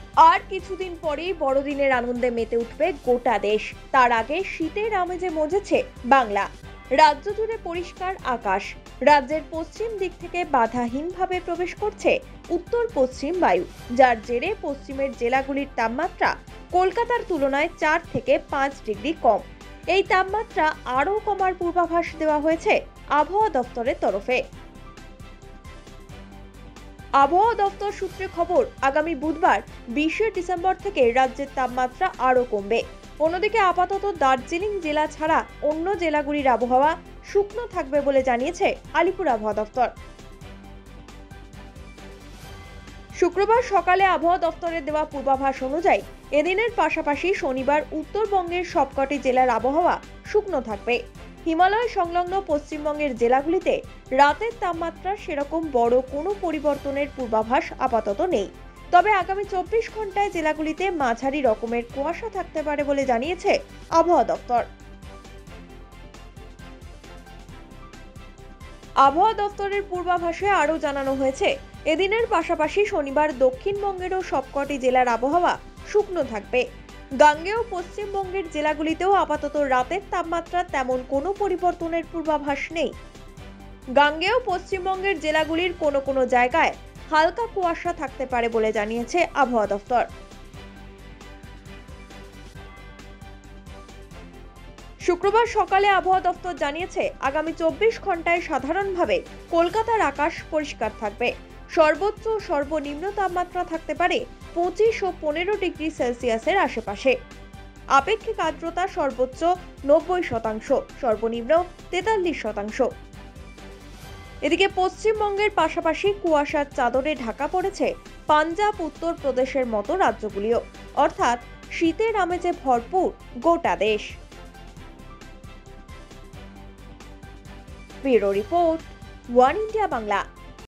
আর কিছুদিন পরেই বড়দিনের আনন্দে মেতে উঠবে গোটা দেশ। তার আগে শীতের আমেজে মজেছে বাংলা। রাজ্য জুড়ে পরিষ্কার আকাশ। রাজ্যের পশ্চিম দিক থেকে বাধাহীনভাবে প্রবেশ করছে উত্তর পশ্চিম বায়ু, যার জেরে পশ্চিমের জেলাগুলির তাপমাত্রা কলকাতার তুলনায় 4 থেকে 5 ডিগ্রি কম। এই তাপমাত্রা আরও কমার পূর্বাভাস দেওয়া হয়েছে আবহাওয়া দপ্তরের তরফে। আবহাওয়া দপ্তর সূত্রে খবর, আগামী বুধবার 20শে ডিসেম্বর থেকে রাজ্যের তাপমাত্রা আরও কমবে। অন্যদিকে আপাতত দার্জিলিং জেলা ছাড়া অন্য জেলাগুলির আবহাওয়া শুকনো থাকবে বলে জানিয়েছে আলিপুর আবহাওয়া দপ্তর। শুক্রবার সকালে আবহাওয়া দপ্তরের দেওয়া পূর্বাভাস অনুযায়ী এদিনের পাশাপাশি শনিবার উত্তরবঙ্গের সবকটি জেলার আবহাওয়া শুকনো থাকবে। হিমালয় সংলগ্ন পশ্চিমবঙ্গের জেলাগুলিতে রাতের তাপমাত্রা সেরকম বড় কোনো পরিবর্তনের পূর্বাভাস আপাতত নেই। তবে আগামী 24 ঘন্টায় জেলাগুলিতে মাঝারি রকমের কুয়াশা থাকতে পারে বলে জানিয়েছে আবহাওয়া দপ্তর। আবহাওয়া দপ্তরের পূর্বাভাসে আরও জানানো হয়েছে, এদিনের পাশাপাশি শনিবার দক্ষিণবঙ্গেরও সবকটি জেলার আবহাওয়া শুকনো থাকবে। গাঙ্গেয় পশ্চিমবঙ্গের জেলাগুলিতেও আপাতত রাতের তাপমাত্রা তেমন কোনো পরিবর্তনের পূর্বাভাস নেই। গাঙ্গেয় পশ্চিমবঙ্গের জেলাগুলির কোনো কোনো জায়গায় হালকা কুয়াশা থাকতে পারে বলে জানিয়েছে আবহাওয়া দপ্তর। শুক্রবার সকালে আবহাওয়া দপ্তর জানিয়েছে, আগামী 24 ঘন্টায় সাধারণভাবে কলকাতার আকাশ পরিষ্কার থাকবে। সর্বোচ্চ ও সর্বনিম্ন তাপমাত্রা থাকতে পারে 25 ও 15 ডিগ্রি সেলসিয়াসের আশেপাশে। আপেক্ষিক আর্দ্রতা সর্বোচ্চ 90%, সর্বনিম্ন 43%। এদিকে পশ্চিমবঙ্গের পাশাপাশি কুয়াশার চাদরে ঢাকা পড়েছে পাঞ্জাব, উত্তরপ্রদেশের মতো রাজ্যগুলিও, অর্থাৎ শীতের আমেজে ভরপুর গোটা দেশ। Bureau report, one India Bangla.